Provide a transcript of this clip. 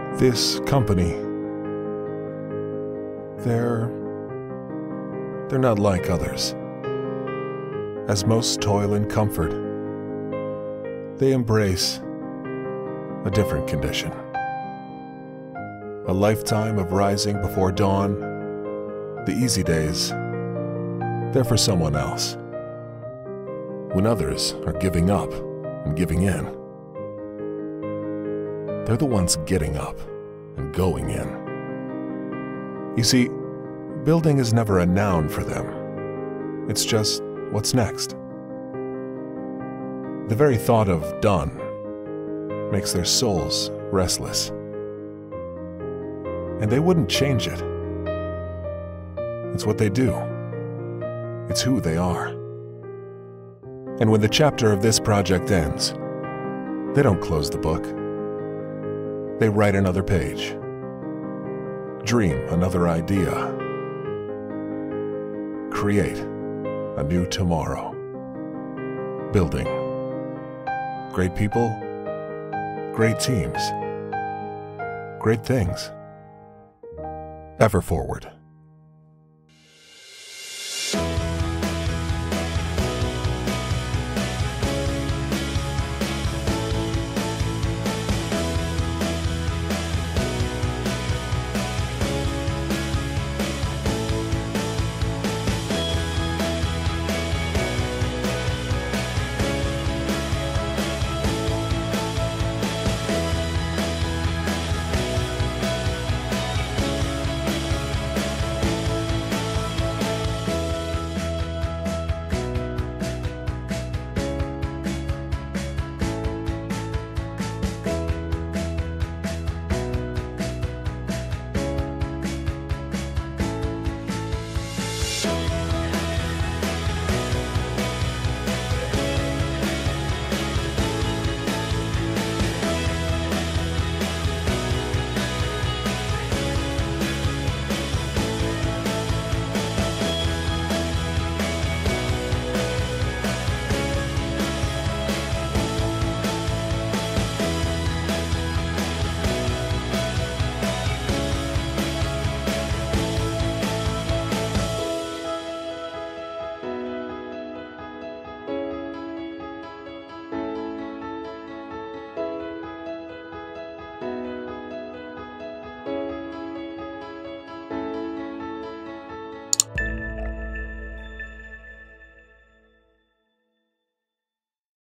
This company, they're not like others. As most toil in comfort, they embrace a different condition. A lifetime of rising before dawn, the easy days, they're for someone else. When others are giving up and giving in, they're the ones getting up and going in. You see, building is never a noun for them. It's just what's next. The very thought of done makes their souls restless. And they wouldn't change it. It's what they do. It's who they are. And when the chapter of this project ends, they don't close the book. They write another page, dream another idea, create a new tomorrow. Building. Great people, great teams, great things. Ever forward.